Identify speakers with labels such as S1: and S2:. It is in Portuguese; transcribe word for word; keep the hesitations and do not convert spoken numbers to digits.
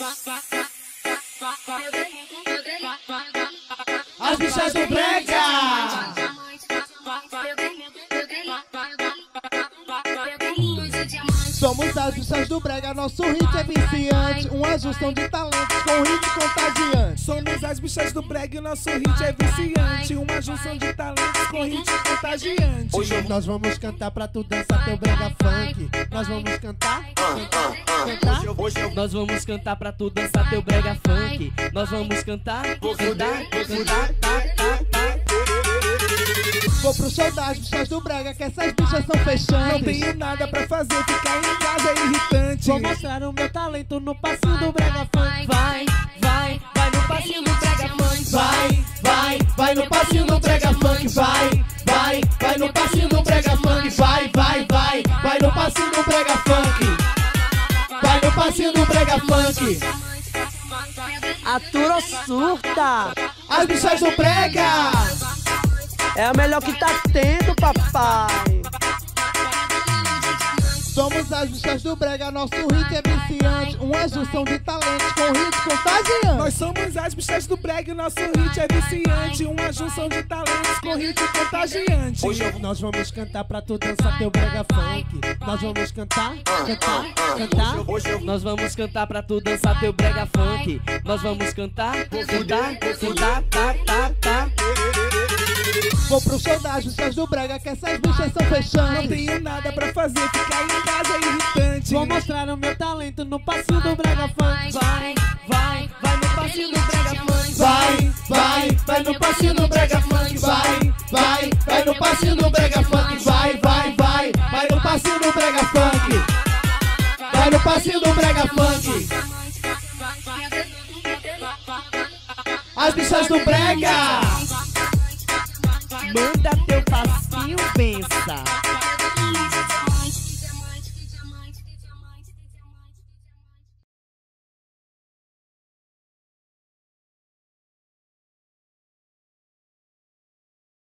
S1: As bichas do brega. Somos as bichas do brega, nosso hit é viciante. Uma junção de talentos com hit contagiante.
S2: Somos as bichas do brega e o nosso hit é viciante. Uma junção de talentos com hit contagiante.
S1: Hoje nós vamos cantar pra tu dançar teu brega funk. Nós vamos cantar, cantar, cantar.
S3: Nós vamos cantar pra tu dançar teu brega funk. Nós vamos cantar, cantar, cantar, tá, tá, tá.
S1: Vou pro show das bichas do brega, que essas bichas são fechantes.
S2: Não tenho nada pra fazer, ficar em casa é irritante.
S1: Vou mostrar o meu talento no passinho do brega funk.
S3: Vai, vai, vai no passinho do brega funk.
S1: Vai, vai, vai no passinho do brega funk. Vai, vai, vai no passinho do brega funk. Vai, vai, vai, vai no passinho do brega funk. Vai no passinho do brega funk.
S4: Aturo surta.
S1: As bichas do brega.
S4: É a melhor que tá tendo, papai.
S1: Somos as bichas do brega, nosso hit é viciante. Uma junção de talentos com hit contagiante.
S2: Nós somos as bichas do brega e o nosso hit é viciante. Uma junção de talentos com hit contagiante.
S1: Hoje nós vamos cantar pra tu dançar teu brega funk. Nós vamos cantar, cantar, cantar.
S3: Nós vamos cantar pra tu dançar teu brega funk. Nós vamos cantar, cantar, cantar, tá, tá, tá.
S1: Vou pro show das bichas do brega, que essas bichas são fechantes.
S2: Não tenho nada pra fazer, ficar em casa é irritante.
S1: Vou mostrar o meu talento no passinho do brega funk.
S3: Vai, vai, vai no passinho do brega funk.
S1: Vai, vai, vai no passinho do brega funk. Vai, vai, vai no passinho do brega funk. Vai, vai, vai, vai no passinho do brega funk. Vai no passinho do brega funk. As bichas do brega.
S4: Manda